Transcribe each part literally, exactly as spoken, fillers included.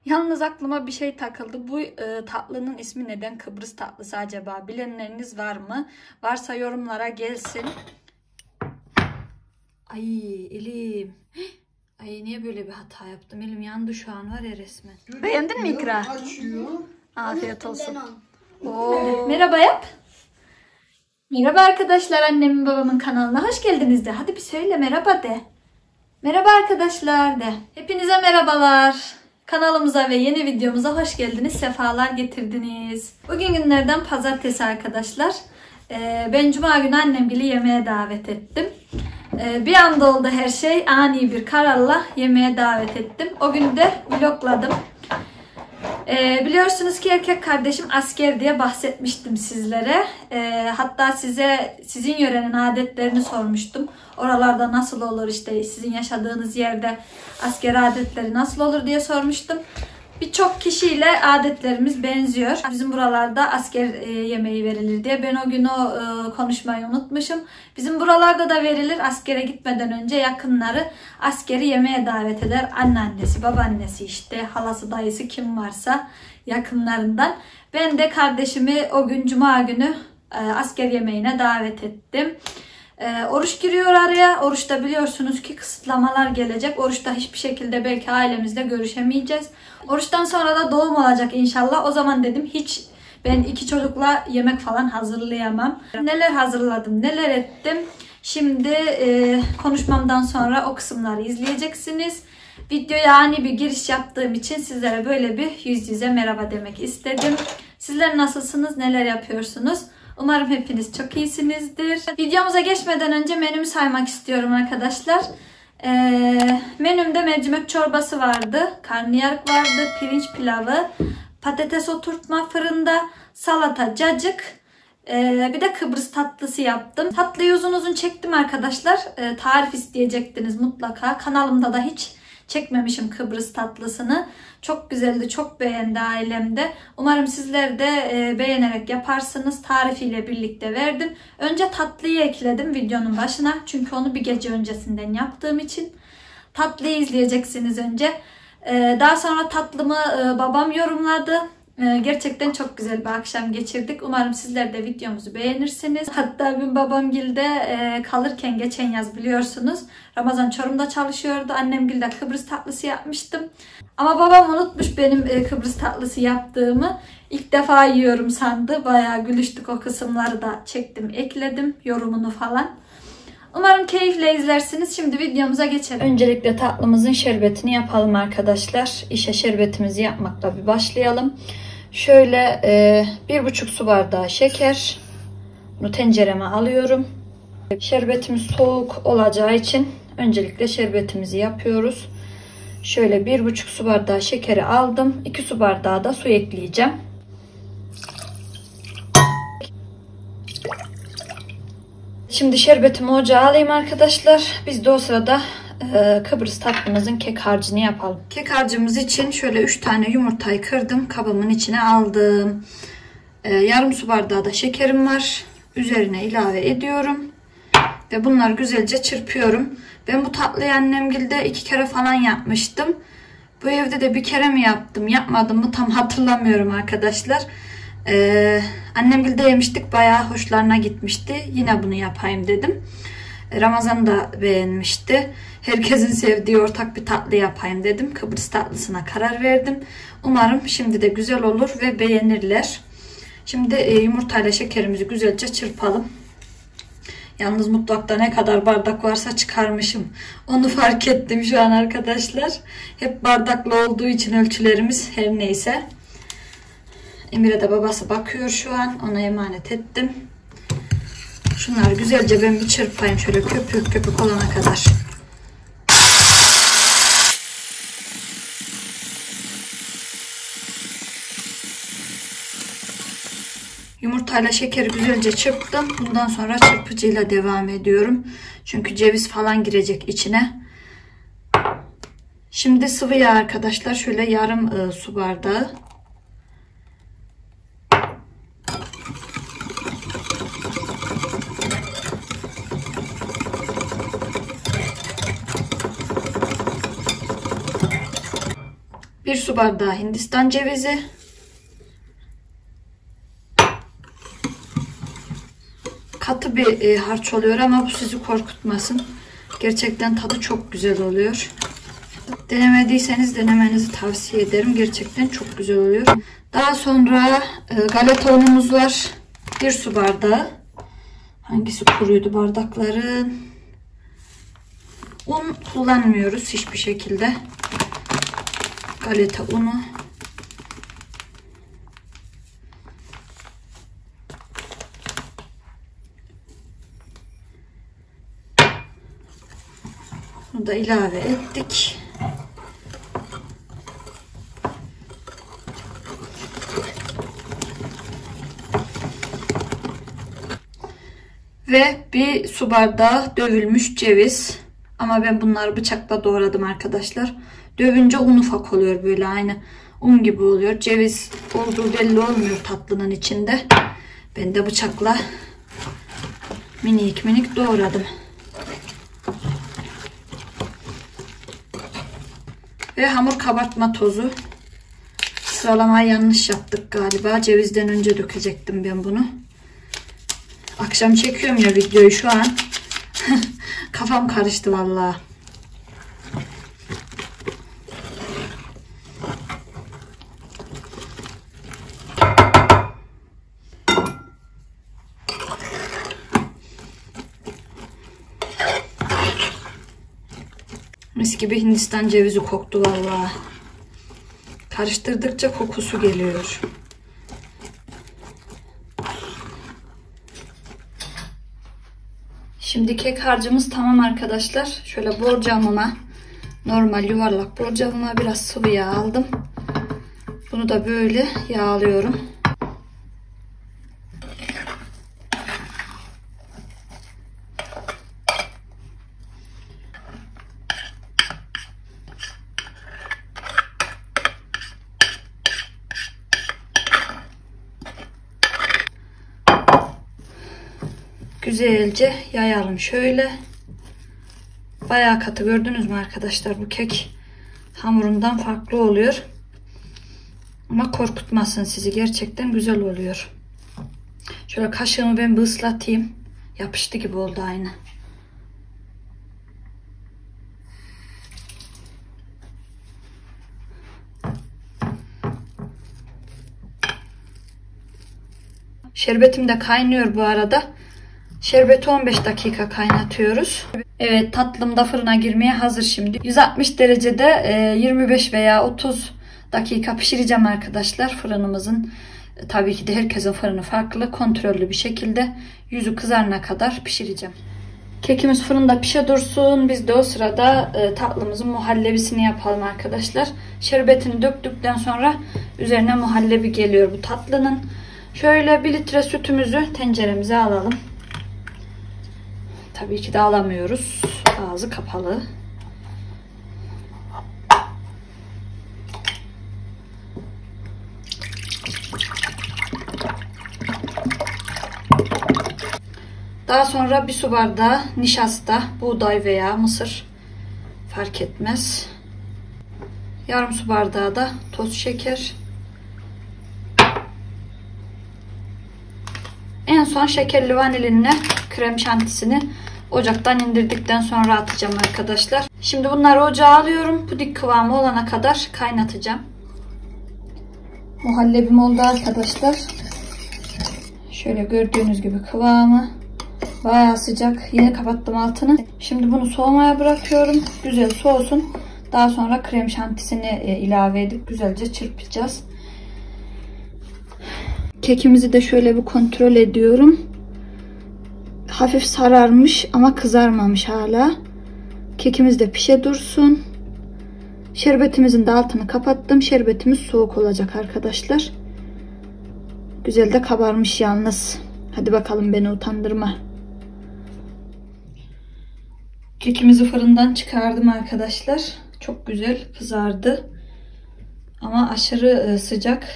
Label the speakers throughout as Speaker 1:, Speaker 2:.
Speaker 1: Yalnız aklıma bir şey takıldı. Bu e, tatlının ismi neden Kıbrıs tatlısı acaba? Bilenleriniz var mı? Varsa yorumlara gelsin. Ay elim. Ay niye böyle bir hata yaptım? Elim yandı şu an var ya resmen. Beğendin mi İkra?
Speaker 2: Açıyor.
Speaker 1: Afiyet olsun. Oo. Merhaba yap. Merhaba arkadaşlar, annemin babamın kanalına hoş geldiniz de. Hadi bir söyle merhaba de. Merhaba arkadaşlar de. Hepinize merhabalar. Kanalımıza ve yeni videomuza hoş geldiniz. Sefalar getirdiniz. Bugün günlerden pazartesi arkadaşlar. Ee, ben cuma günü annemgili yemeğe davet ettim. Ee, bir anda oldu her şey. Ani bir kararla yemeğe davet ettim. O gün de vlogladım. Ee, biliyorsunuz ki erkek kardeşim asker diye bahsetmiştim sizlere. Ee, hatta size sizin yörenin adetlerini sormuştum. Oralarda nasıl olur, işte sizin yaşadığınız yerde asker adetleri nasıl olur diye sormuştum. Birçok kişiyle adetlerimiz benziyor. Bizim buralarda asker e, yemeği verilir diye. Ben o gün o e, konuşmayı unutmuşum. Bizim buralarda da verilir. Askere gitmeden önce yakınları askeri yemeğe davet eder. Anneannesi, babaannesi, işte halası, dayısı kim varsa yakınlarından. Ben de kardeşimi o gün cuma günü e, asker yemeğine davet ettim. E, oruç giriyor araya. Oruçta biliyorsunuz ki kısıtlamalar gelecek. Oruçta hiçbir şekilde belki ailemizle görüşemeyeceğiz. Oruçtan sonra da doğum olacak inşallah. O zaman dedim hiç ben iki çocukla yemek falan hazırlayamam. Neler hazırladım, neler ettim. Şimdi e, konuşmamdan sonra o kısımları izleyeceksiniz. Videoya ani bir giriş yaptığım için sizlere böyle bir yüz yüze merhaba demek istedim. Sizler nasılsınız, neler yapıyorsunuz? Umarım hepiniz çok iyisinizdir. Videomuza geçmeden önce menümü saymak istiyorum arkadaşlar. Ee, menümde mercimek çorbası vardı, karnıyarık vardı, pirinç pilavı, patates oturtma fırında, salata, cacık, ee, bir de Kıbrıs tatlısı yaptım. Tatlıyı uzun uzun çektim arkadaşlar. Ee, tarif isteyecektiniz mutlaka. Kanalımda da hiç çekmemişim Kıbrıs tatlısını. Çok güzeldi, çok beğendi ailemde. Umarım sizler de e, beğenerek yaparsınız. Tarifiyle birlikte verdim. Önce tatlıyı ekledim videonun başına. Çünkü onu bir gece öncesinden yaptığım için. Tatlıyı izleyeceksiniz önce. E, daha sonra tatlımı e, babam yorumladı. E, gerçekten çok güzel bir akşam geçirdik. Umarım sizler de videomuzu beğenirsiniz. Hatta ben babamgilde e, kalırken geçen yaz biliyorsunuz Ramazan Çorum'da çalışıyordu. Annemgilde Kıbrıs tatlısı yapmıştım. Ama babam unutmuş benim e, Kıbrıs tatlısı yaptığımı. İlk defa yiyorum sandı. Bayağı gülüştük, o kısımları da çektim, ekledim yorumunu falan. Umarım keyifle izlersiniz. Şimdi videomuza geçelim. Öncelikle tatlımızın şerbetini yapalım arkadaşlar. İşe şerbetimizi yapmakla bir başlayalım. Şöyle e, bir buçuk su bardağı şeker. Bunu tencereme alıyorum. Şerbetimiz soğuk olacağı için öncelikle şerbetimizi yapıyoruz. Şöyle bir buçuk su bardağı şekeri aldım. iki su bardağı da su ekleyeceğim. Şimdi şerbetimi ocağa alayım arkadaşlar. Biz de o sırada e, Kıbrıs tatlımızın kek harcını yapalım. Kek harcımız için şöyle üç tane yumurtayı kırdım. Kabımın içine aldım. E, yarım su bardağı da şekerim var. Üzerine ilave ediyorum. Ve bunları güzelce çırpıyorum. Ben bu tatlıyı annemgilde iki kere falan yapmıştım. Bu evde de bir kere mi yaptım, yapmadım mı tam hatırlamıyorum arkadaşlar. Ee, annemgilde yemiştik, bayağı hoşlarına gitmişti. Yine bunu yapayım dedim. Ramazan da beğenmişti. Herkesin sevdiği ortak bir tatlı yapayım dedim. Kıbrıs tatlısına karar verdim. Umarım şimdi de güzel olur ve beğenirler. Şimdi e, yumurtayla şekerimizi güzelce çırpalım. Yalnız mutfakta ne kadar bardak varsa çıkarmışım. Onu fark ettim şu an arkadaşlar. Hep bardaklı olduğu için ölçülerimiz her neyse. Emir'e de babası bakıyor şu an. Ona emanet ettim. Şunları güzelce ben bir çırpayım. Şöyle köpük köpük olana kadar. Yumurtayla şekeri güzelce çırptım. Bundan sonra çırpıcıyla devam ediyorum. Çünkü ceviz falan girecek içine. Şimdi sıvı yağ arkadaşlar. Şöyle yarım e, su bardağı. bir su bardağı Hindistan cevizi, katı bir e, harç oluyor ama bu sizi korkutmasın. Gerçekten tadı çok güzel oluyor. Denemediyseniz denemenizi tavsiye ederim. Gerçekten çok güzel oluyor. Daha sonra e, galeta unumuz var. Bir su bardağı. Hangisi kuruydu bardakların? Un kullanmıyoruz hiçbir şekilde. Galeta unu. Bunu da ilave ettik. Ve bir su bardağı dövülmüş ceviz. Ama ben bunları bıçakla doğradım arkadaşlar. Dövünce un ufak oluyor, böyle aynı un gibi oluyor. Ceviz olduğu belli olmuyor tatlının içinde. Ben de bıçakla minik minik doğradım. Ve hamur kabartma tozu. Sıralamayı yanlış yaptık galiba. Cevizden önce dökecektim ben bunu. Akşam çekiyorum ya videoyu şu an. Kafam karıştı vallahi. Mis gibi Hindistan cevizi koktu vallahi. Karıştırdıkça kokusu geliyor. Şimdi kek harcımız tamam arkadaşlar. Şöyle borcamıma, normal yuvarlak borcamıma biraz sıvı yağ aldım. Bunu da böyle yağlıyorum. Güzelce yayalım şöyle. Bayağı katı, gördünüz mü arkadaşlar? Bu kek hamurundan farklı oluyor. Ama korkutmasın sizi. Gerçekten güzel oluyor. Şöyle kaşığımı ben bir ıslatayım. Yapıştı gibi oldu aynı. Şerbetim de kaynıyor bu arada. Şerbeti on beş dakika kaynatıyoruz. Evet, tatlım da fırına girmeye hazır şimdi. yüz altmış derecede yirmi beş veya otuz dakika pişireceğim arkadaşlar. Fırınımızın tabii ki de herkesin fırını farklı. Kontrollü bir şekilde yüzü kızarana kadar pişireceğim. Kekimiz fırında pişe dursun. Biz de o sırada tatlımızın muhallebisini yapalım arkadaşlar. Şerbetini döktükten sonra üzerine muhallebi geliyor bu tatlının. Şöyle bir litre sütümüzü tenceremize alalım. Tabii ki de alamıyoruz. Ağzı kapalı. Daha sonra bir su bardağı nişasta, buğday veya mısır fark etmez. Yarım su bardağı da toz şeker. En son şekerli vanilinle krem şantisini ocaktan indirdikten sonra atacağım arkadaşlar. Şimdi bunları ocağa alıyorum. Puding kıvamı olana kadar kaynatacağım. Muhallebim oldu arkadaşlar. Şöyle gördüğünüz gibi kıvamı bayağı sıcak. Yine kapattım altını. Şimdi bunu soğumaya bırakıyorum. Güzel soğusun. Daha sonra krem şantisini ilave edip güzelce çırpacağız. Kekimizi de şöyle bir kontrol ediyorum. Hafif sararmış ama kızarmamış hala. Kekimiz de pişe dursun. Şerbetimizin de altını kapattım. Şerbetimiz soğuk olacak arkadaşlar. Güzel de kabarmış yalnız. Hadi bakalım, beni utandırma. Kekimizi fırından çıkardım arkadaşlar. Çok güzel kızardı. Ama aşırı sıcak.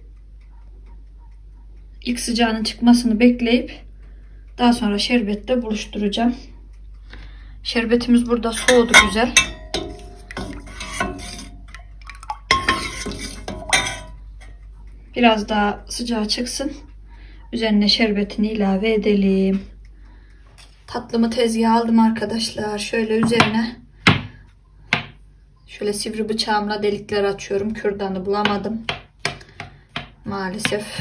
Speaker 1: İlk sıcağının çıkmasını bekleyip daha sonra şerbetle buluşturacağım. Şerbetimiz burada soğudu güzel. Biraz daha sıcağı çıksın. Üzerine şerbetini ilave edelim. Tatlımı tezgaha aldım arkadaşlar. Şöyle üzerine şöyle sivri bıçağımla delikler açıyorum. Kürdanı bulamadım maalesef.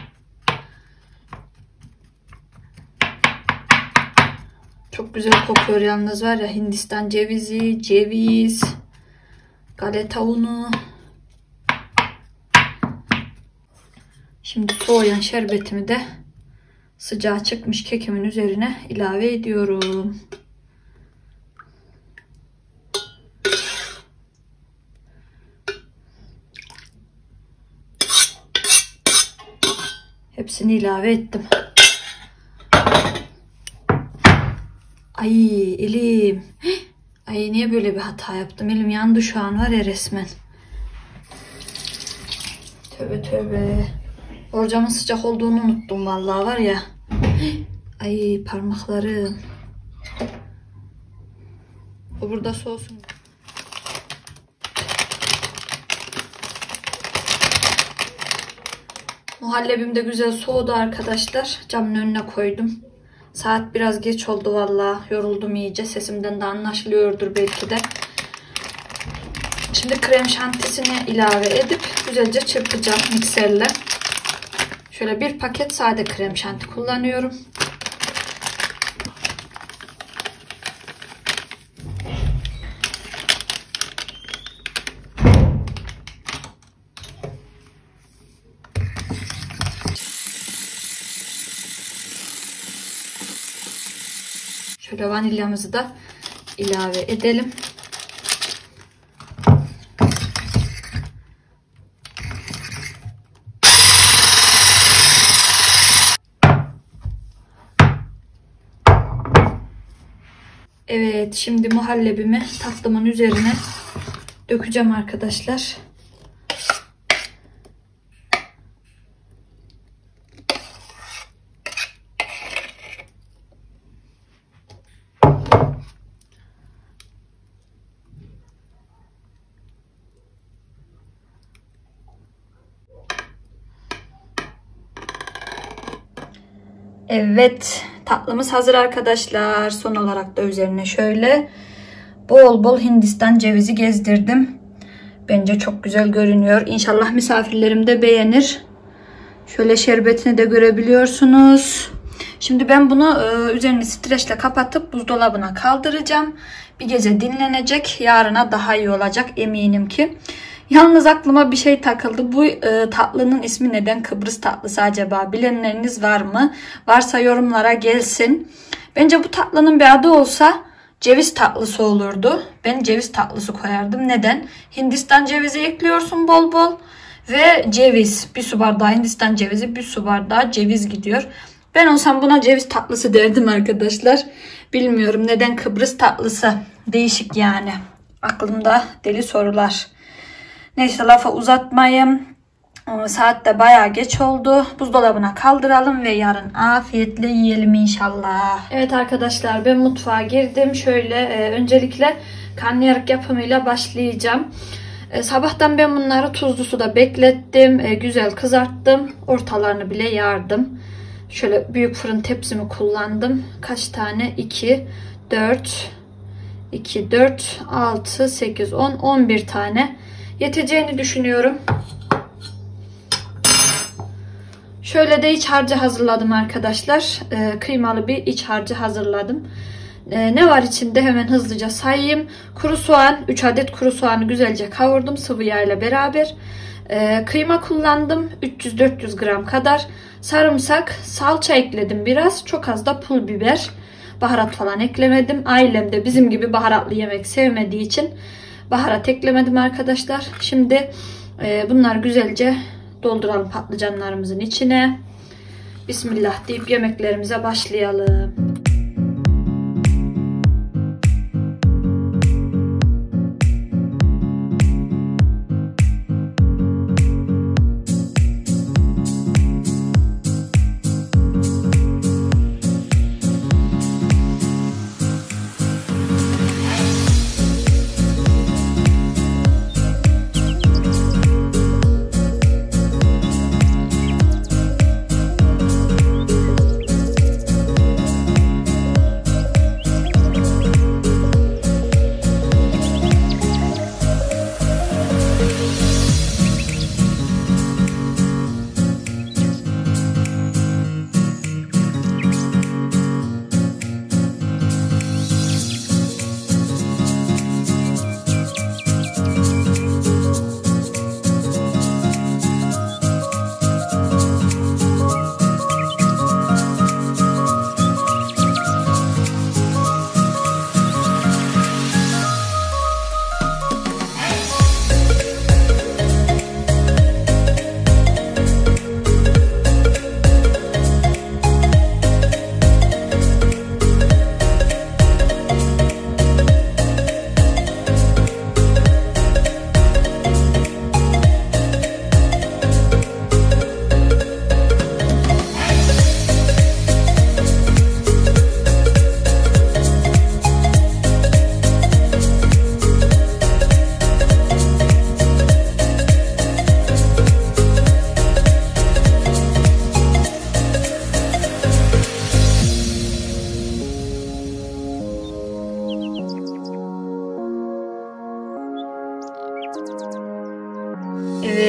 Speaker 1: Çok güzel kokuyor yalnız, var ya, Hindistan cevizi, ceviz, galeta unu. Şimdi soğuyan şerbetimi de sıcağı çıkmış kekimin üzerine ilave ediyorum. Hepsini ilave ettim. Ay elim. Ay niye böyle bir hata yaptım? Elim yandı şu an, var ya, resmen. Tövbe tövbe. Borcamın sıcak olduğunu unuttum vallahi, var ya. Ay parmaklarım. O burada soğusun. Muhallebim de güzel soğudu arkadaşlar. Camın önüne koydum. Saat biraz geç oldu vallahi. Yoruldum iyice. Sesimden de anlaşılıyordur belki de. Şimdi krem şantisini ilave edip güzelce çırpacağım mikserle. Şöyle bir paket sade krem şanti kullanıyorum. Şöyle vanilyamızı da ilave edelim. Evet, şimdi muhallebimi tatlımın üzerine dökeceğim arkadaşlar. Evet, tatlımız hazır arkadaşlar. Son olarak da üzerine şöyle bol bol Hindistan cevizi gezdirdim. Bence çok güzel görünüyor. İnşallah misafirlerim de beğenir. Şöyle şerbetini de görebiliyorsunuz. Şimdi ben bunu e, üzerini streçle kapatıp buzdolabına kaldıracağım. Bir gece dinlenecek. Yarına daha iyi olacak eminim ki. Yalnız aklıma bir şey takıldı. Bu e, tatlının ismi neden Kıbrıs tatlısı acaba? Bilenleriniz var mı? Varsa yorumlara gelsin. Bence bu tatlının bir adı olsa ceviz tatlısı olurdu. Ben ceviz tatlısı koyardım. Neden? Hindistan cevizi ekliyorsun bol bol. Ve ceviz. Bir su bardağı Hindistan cevizi, bir su bardağı ceviz gidiyor. Ben olsam buna ceviz tatlısı derdim arkadaşlar. Bilmiyorum neden Kıbrıs tatlısı. Değişik yani. Aklımda deli sorular. Neyse lafa uzatmayayım. Saat de bayağı geç oldu. Buzdolabına kaldıralım ve yarın afiyetle yiyelim inşallah. Evet arkadaşlar, ben mutfağa girdim. Şöyle e, öncelikle karnıyarık yapımıyla başlayacağım. E, sabahtan ben bunları tuzlu suda beklettim. E, güzel kızarttım. Ortalarını bile yardım. Şöyle büyük fırın tepsimi kullandım. Kaç tane? iki, dört, iki, dört, altı, sekiz, on, on bir tane. Yeteceğini düşünüyorum. Şöyle de iç harcı hazırladım arkadaşlar. Ee, kıymalı bir iç harcı hazırladım. Ee, ne var içinde hemen hızlıca sayayım. Kuru soğan, üç adet kuru soğanı güzelce kavurdum sıvı yağ ile beraber. Ee, kıyma kullandım üç yüz dört yüz gram kadar. Sarımsak, salça ekledim biraz. Çok az da pul biber. Baharat falan eklemedim. Ailem de bizim gibi baharatlı yemek sevmediği için baharat eklemedim arkadaşlar. Şimdi e, bunlar güzelce dolduralım patlıcanlarımızın içine. Bismillah deyip yemeklerimize başlayalım.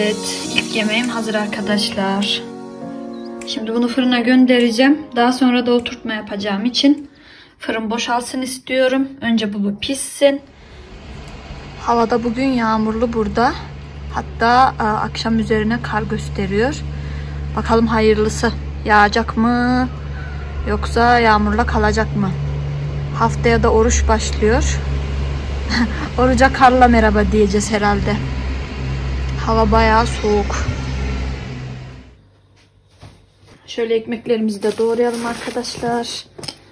Speaker 1: Evet, ilk yemeğim hazır arkadaşlar. Şimdi bunu fırına göndereceğim. Daha sonra da oturtma yapacağım için fırın boşalsın istiyorum. Önce bu pişsin. Hava da bugün yağmurlu burada. Hatta a, akşam üzerine kar gösteriyor. Bakalım hayırlısı. Yağacak mı? Yoksa yağmurla kalacak mı? Haftaya da oruç başlıyor. Oruca karla merhaba diyeceğiz herhalde. Hava bayağı soğuk. Şöyle ekmeklerimizi de doğrayalım arkadaşlar.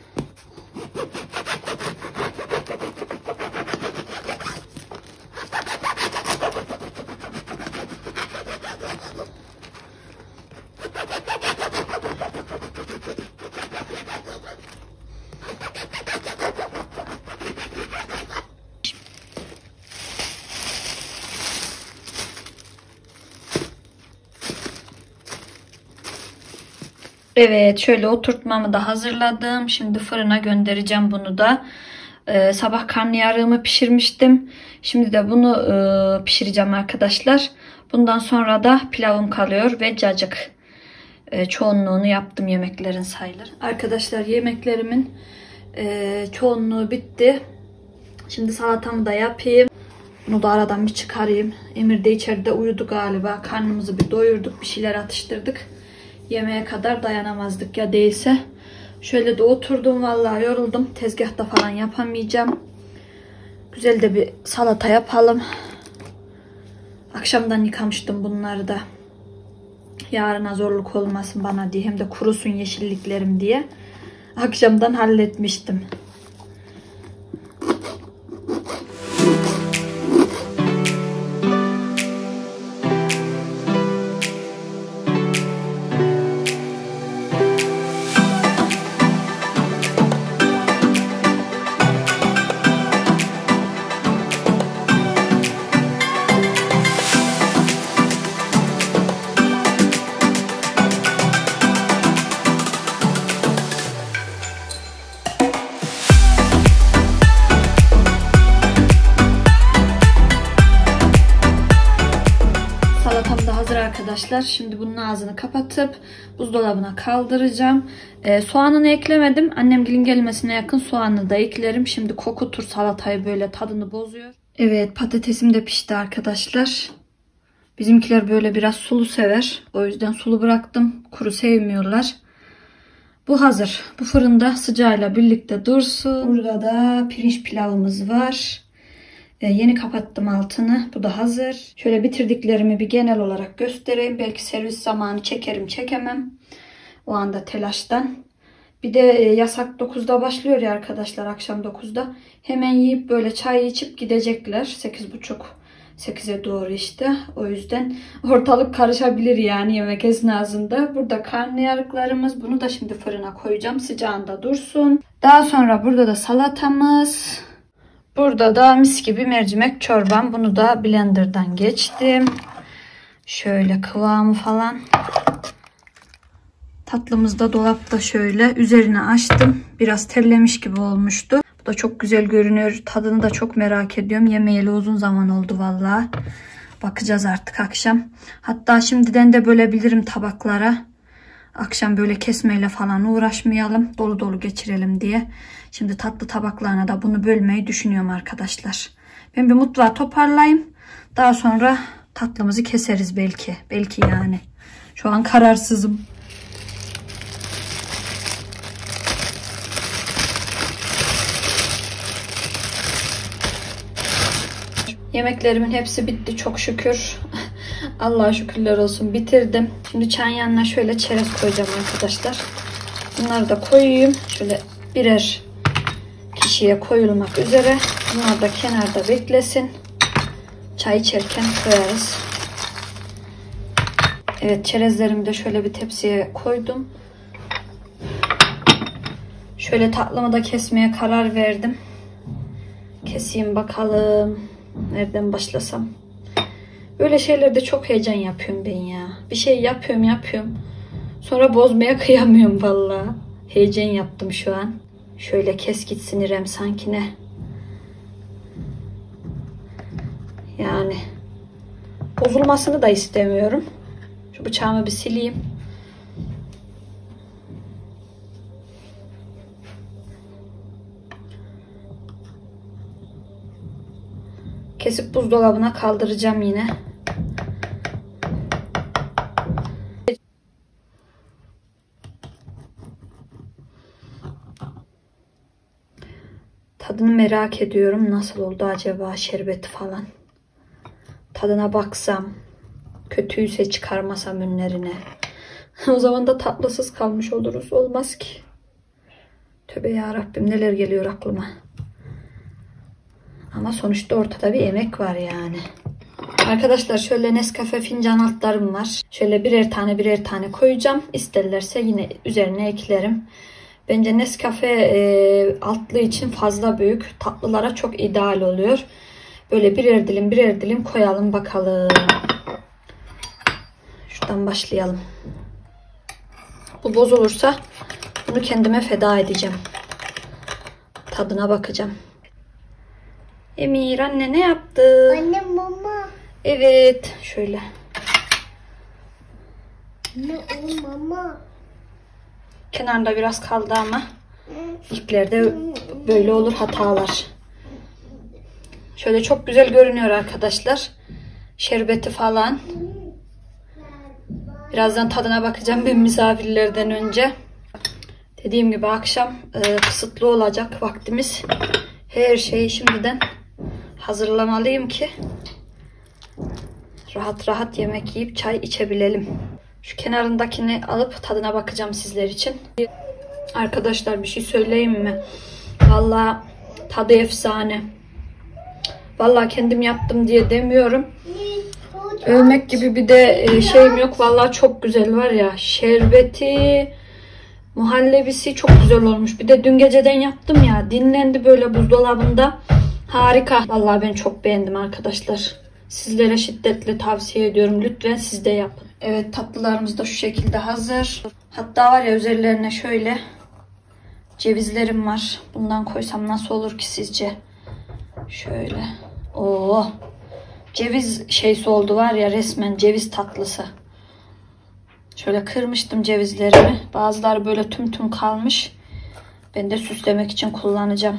Speaker 1: Evet, şöyle oturtmamı da hazırladım. Şimdi fırına göndereceğim bunu da. Ee, sabah karnıyarığımı pişirmiştim. Şimdi de bunu e, pişireceğim arkadaşlar. Bundan sonra da pilavım kalıyor ve cacık. E, çoğunluğunu yaptım yemeklerin sayılır. Arkadaşlar yemeklerimin e, çoğunluğu bitti. Şimdi salatamı da yapayım. Bunu da aradan bir çıkarayım. Emir de içeride uyudu galiba. Karnımızı bir doyurduk. Bir şeyler atıştırdık. Yemeğe kadar dayanamazdık ya değilse. Şöyle de oturdum, vallahi yoruldum. Tezgahta falan yapamayacağım. Güzel de bir salata yapalım. Akşamdan yıkamıştım bunları da. Yarına zorluk olmasın bana diye. Hem de kurusun yeşilliklerim diye. Akşamdan halletmiştim. Arkadaşlar şimdi bunun ağzını kapatıp buzdolabına kaldıracağım. Ee, soğanını eklemedim. Annemgilin gelmesine yakın soğanını da eklerim. Şimdi kokutur salatayı, böyle tadını bozuyor. Evet, patatesim de pişti arkadaşlar. Bizimkiler böyle biraz sulu sever. O yüzden sulu bıraktım. Kuru sevmiyorlar. Bu hazır. Bu fırında sıcağıyla birlikte dursun. Burada da pirinç pilavımız var. Yeni kapattım altını. Bu da hazır. Şöyle bitirdiklerimi bir genel olarak göstereyim. Belki servis zamanı çekerim çekemem. O anda telaştan. Bir de yasak dokuzda başlıyor ya arkadaşlar, akşam dokuzda. Hemen yiyip böyle çay içip gidecekler. sekiz buçuk sekize doğru işte. O yüzden ortalık karışabilir yani yemek esnasında. Burada karnıyarıklarımız. Bunu da şimdi fırına koyacağım. Sıcağında dursun. Daha sonra burada da salatamız. Burada da mis gibi mercimek çorbam. Bunu da blenderdan geçtim. Şöyle kıvamı falan. Tatlımız da dolapta şöyle. Üzerine açtım. Biraz terlemiş gibi olmuştu. Bu da çok güzel görünüyor. Tadını da çok merak ediyorum. Yemeyeli uzun zaman oldu vallahi. Bakacağız artık akşam. Hatta şimdiden de bölebilirim tabaklara. Akşam böyle kesmeyle falan uğraşmayalım. Dolu dolu geçirelim diye. Şimdi tatlı tabaklarına da bunu bölmeyi düşünüyorum arkadaşlar. Ben bir mutfağı toparlayayım. Daha sonra tatlımızı keseriz belki. Belki yani. Şu an kararsızım. Yemeklerimin hepsi bitti çok şükür. Allah'a şükürler olsun, bitirdim. Şimdi çayın yanına şöyle çerez koyacağım arkadaşlar. Bunları da koyayım. Şöyle birer kişiye koyulmak üzere. Bunlar da kenarda beklesin. Çay içerken koyarız. Evet, çerezlerimi de şöyle bir tepsiye koydum. Şöyle tatlımı da kesmeye karar verdim. Keseyim bakalım. Nereden başlasam? Böyle şeylerde çok heyecan yapıyorum ben ya. Bir şey yapıyorum yapıyorum. Sonra bozmaya kıyamıyorum vallahi. Heyecan yaptım şu an. Şöyle kes gitsin İrem sanki ne. Yani Bozulmasını da istemiyorum. Şu bıçağımı bir sileyim. Kesip buzdolabına kaldıracağım yine. Tadını merak ediyorum. Nasıl oldu acaba şerbeti falan. Tadına baksam. Kötüyse çıkarmasam ünlerine. O zaman da tatlısız kalmış oluruz. Olmaz ki. Tövbe yarabbim, neler geliyor aklıma. Ama sonuçta ortada bir emek var yani. Arkadaşlar şöyle Nescafe fincan altlarım var. Şöyle birer tane birer tane koyacağım. İsterlerse yine üzerine eklerim. Bence Nescafe e, altlı için fazla büyük. Tatlılara çok ideal oluyor. Böyle birer dilim birer dilim koyalım bakalım. Şuradan başlayalım. Bu bozulursa bunu kendime feda edeceğim. Tadına bakacağım. Emir, anne ne yaptı?
Speaker 2: Anne mama.
Speaker 1: Evet. Şöyle.
Speaker 2: Ne o mama?
Speaker 1: Kenarında biraz kaldı ama iplerde böyle olur hatalar. Şöyle çok güzel görünüyor arkadaşlar. Şerbeti falan. Birazdan tadına bakacağım ben misafirlerden önce. Dediğim gibi akşam e, kısıtlı olacak vaktimiz. Her şeyi şimdiden hazırlamalıyım ki rahat rahat yemek yiyip çay içebilelim. Şu kenarındakini alıp tadına bakacağım sizler için. Arkadaşlar bir şey söyleyeyim mi? Vallahi tadı efsane. Vallahi kendim yaptım diye demiyorum. Övmek gibi bir de şeyim yok. Vallahi çok güzel var ya. Şerbeti, muhallebisi çok güzel olmuş. Bir de dün geceden yaptım ya. Dinlendi böyle buzdolabında. Harika. Vallahi ben çok beğendim arkadaşlar. Sizlere şiddetle tavsiye ediyorum. Lütfen siz de yapın. Evet, tatlılarımız da şu şekilde hazır. Hatta var ya üzerlerine şöyle cevizlerim var. Bundan koysam nasıl olur ki sizce? Şöyle. Oo. Ceviz şeysi oldu var ya, resmen ceviz tatlısı. Şöyle kırmıştım cevizlerimi. Bazıları böyle tüm tüm kalmış. Ben de süslemek için kullanacağım.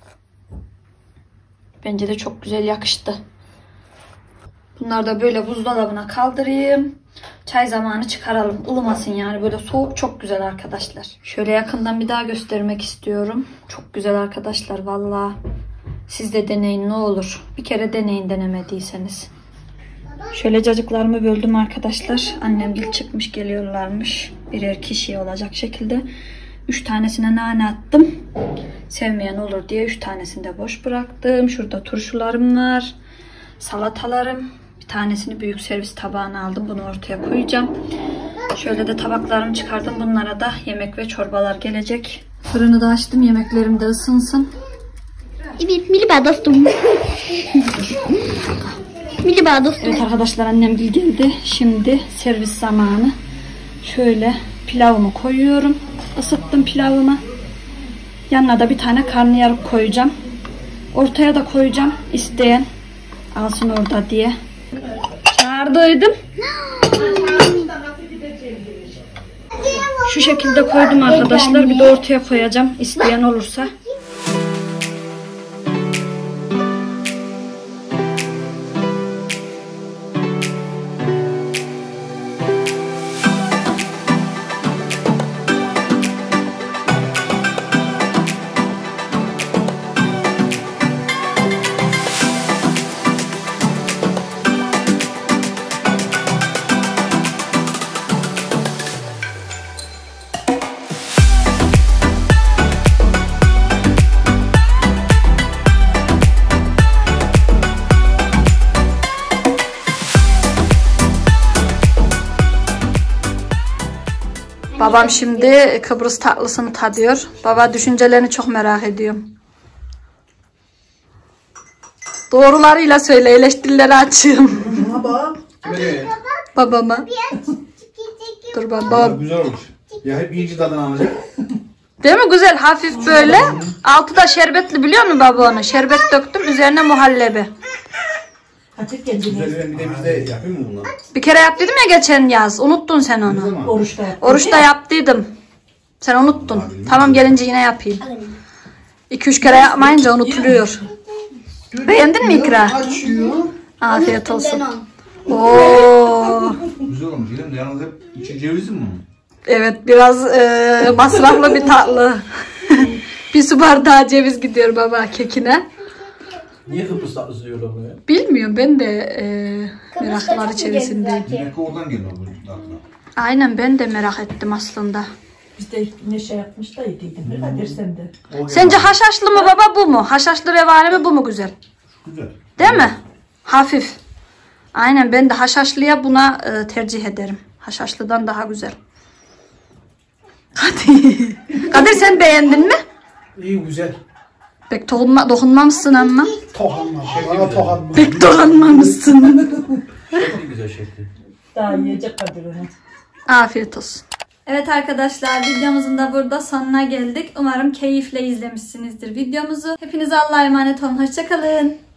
Speaker 1: Bence de çok güzel yakıştı. Bunları da böyle buzdolabına kaldırayım. Çay zamanı çıkaralım. Ilımasın yani, böyle soğuk çok güzel arkadaşlar. Şöyle yakından bir daha göstermek istiyorum. Çok güzel arkadaşlar vallahi. Siz de deneyin ne olur. Bir kere deneyin denemediyseniz. Şöyle cacıklarımı böldüm arkadaşlar. Annemgil çıkmış geliyorlarmış. Birer kişiye olacak şekilde. Üç tanesine nane attım. Sevmeyen olur diye üç tanesini de boş bıraktım. Şurada turşularım var. Salatalarım. Bir tanesini büyük servis tabağına aldım. Bunu ortaya koyacağım. Şöyle de tabaklarımı çıkardım. Bunlara da yemek ve çorbalar gelecek. Fırını da açtım. Yemeklerim de ısınsın.
Speaker 2: Evet, merhaba dostum. Merhaba dostum.
Speaker 1: Evet arkadaşlar, annem geldi. Şimdi servis zamanı. Şöyle pilavımı koyuyorum. Isıttım pilavımı. Yanına da bir tane karnıyarık koyacağım. Ortaya da koyacağım. İsteyen alsın orada diye. Çağırdıydım. Şu şekilde koydum arkadaşlar. Bir de ortaya koyacağım. İsteyen olursa. Babam şimdi Kıbrıs tatlısını tadıyor. Baba, düşüncelerini çok merak ediyorum. Doğrularıyla söyle, eleştirileri açayım.
Speaker 3: Baba.
Speaker 1: Babama. Dur baba. Baba.
Speaker 3: Güzel olmuş. Ya hep iyice tadını alacak.
Speaker 1: Değil mi güzel? Hafif böyle. Altı da şerbetli, biliyor musun baba onu? Şerbet döktüm. Üzerine muhallebi.
Speaker 4: Kaçık kendine.
Speaker 3: Güzel bir de biz de yapayım mı bunu?
Speaker 1: Bir kere yaptıydım ya geçen yaz. Unuttun sen
Speaker 3: Ne
Speaker 1: onu.
Speaker 3: zaman?
Speaker 4: Oruçta yap.
Speaker 1: Oruçta yaptıydım. Sen unuttun.
Speaker 3: Abi,
Speaker 1: Tamam gelince yine yapayım. iki üç kere yapmayınca unutuluyor. Beğendin mi ikra?
Speaker 3: Açıyor.
Speaker 1: Afiyet olsun.
Speaker 2: on.
Speaker 1: Oo.
Speaker 3: Güzel olmuş. Yedim de yalnız hep içi cevizli mi?
Speaker 1: Evet biraz e, masraflı bir tatlı. Bir su bardağı ceviz gidiyor baba kekine.
Speaker 5: Niye Kıbrıs tatlısı diyorlar ona ya?
Speaker 1: Bilmiyorum ben de e,
Speaker 2: Kıbrıs'ta
Speaker 1: meraklar
Speaker 2: çok
Speaker 1: içerisindeyim.
Speaker 2: güzel.
Speaker 3: Demek ki oradan geliyor bu tatlı.
Speaker 1: Aynen ben de merak ettim aslında.
Speaker 4: Biz de ne şey yapmış da yediydim. Ne kadar sen de.
Speaker 3: O
Speaker 1: Sence
Speaker 3: geldi.
Speaker 1: haşhaşlı mı baba bu mu? Haşhaşlı revani mi bu mu güzel?
Speaker 3: Güzel.
Speaker 1: Değil mi? Hafif. Aynen ben de haşhaşlıya buna e, tercih ederim. Haşhaşlıdan daha güzel. Kadir. Kadir sen beğendin mi?
Speaker 5: İyi güzel.
Speaker 1: Pek dokunma, dokunmamışsın ama.
Speaker 5: Tohanma. Bana tohanma.
Speaker 1: Pek dokunmamışsın.
Speaker 5: Şekli güzel şekli.
Speaker 4: Daha yiyecek Kadir onu.
Speaker 1: Afiyet olsun. Evet arkadaşlar videomuzun da burada sonuna geldik. Umarım keyifle izlemişsinizdir videomuzu. Hepinize Allah'a emanet olun. Hoşça kalın.